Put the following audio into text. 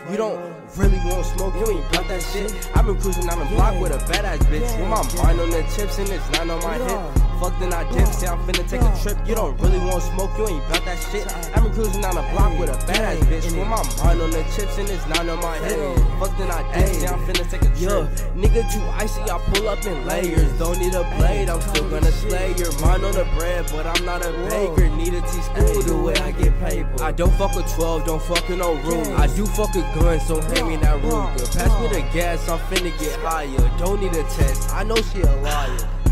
You don't really want smoke, you ain't about that shit. I've been cruising down the block with a badass bitch. With my mind on the chips and it's not on my hip. Fuck then I dip, say I'm finna take a trip. You don't really want smoke, you ain't about that shit. I've been cruising down the block with a badass bitch. With my mind on the chips and it's not on my hip. Fuck then I dip, say I'm finna take a trip. Nigga too icy, I pull up in layers. Don't need a blade, I'm still gonna slay your mind on the bread, but I'm not a baker. Need a T-school the way I get paper. I don't fuck with 12, don't fuck with no room. I do fuck with guns, so pay me that Ruger. Pass me the gas, I'm finna get higher. Don't need a test, I know she a liar.